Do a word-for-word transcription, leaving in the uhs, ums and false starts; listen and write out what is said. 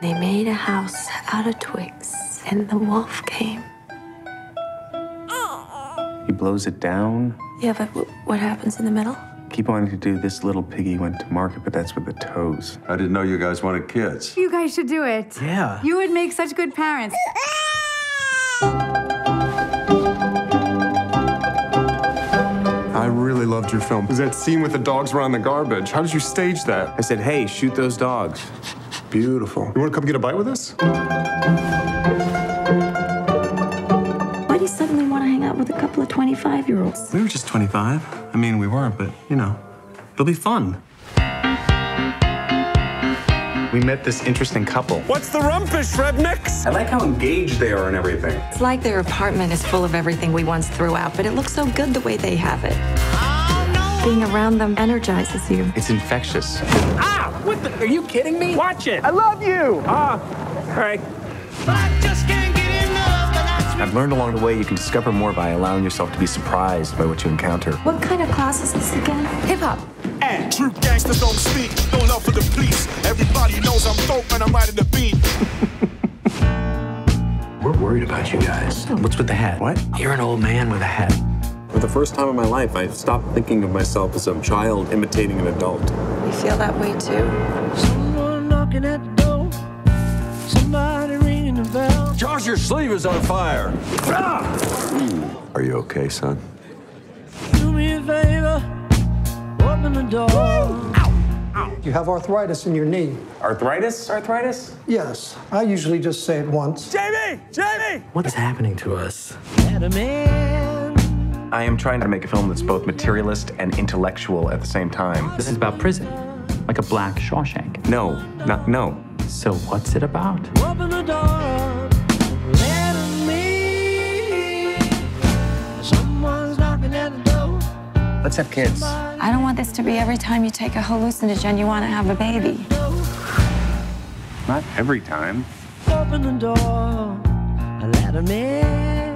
They made a house out of twigs, and the wolf came. He blows it down. Yeah, but w what happens in the middle? Keep wanting to do This Little Piggy Went to Market, but that's with the toes. I didn't know you guys wanted kids. You guys should do it. Yeah. You would make such good parents. I really loved your film. It was that scene with the dogs around the garbage. How did you stage that? I said, hey, shoot those dogs. Beautiful. You want to come get a bite with us? Why do you suddenly want to hang out with a couple of twenty-five-year-olds? We were just twenty-five. I mean, we weren't, but, you know, it'll be fun. We met this interesting couple. What's the rumpus, rednecks? I like how engaged they are and everything. It's like their apartment is full of everything we once threw out, but it looks so good the way they have it. Being around them energizes you. It's infectious. Ah! What the? Are you kidding me? Watch it. I love you. Ah, all right. I've learned along the way you can discover more by allowing yourself to be surprised by what you encounter. What kind of class is this again? Hip-hop. And true gangsters don't speak, no love for the police. Everybody knows I'm dope and I'm riding the beat. We're worried about you guys. What's with the hat? What? You're an old man with a hat. For the first time in my life, I stopped thinking of myself as a child imitating an adult. You feel that way too? Someone knocking at the door. Somebody ringing the bell. Josh, your sleeve is on fire. Ah! Are you okay, son? Do me a favor. Open the door. Ow. You have arthritis in your knee. Arthritis? Arthritis? Yes. I usually just say it once. Jamie! Jamie! What is happening to us? Had a man. I am trying to make a film that's both materialist and intellectual at the same time. This is about prison, like a black Shawshank. No, not, no. So what's it about? Open the door. Let 'em in. Someone's knocking at the door. Let's have kids. I don't want this to be every time you take a hallucinogen you want to have a baby. Not every time. Open the door. Let 'em in.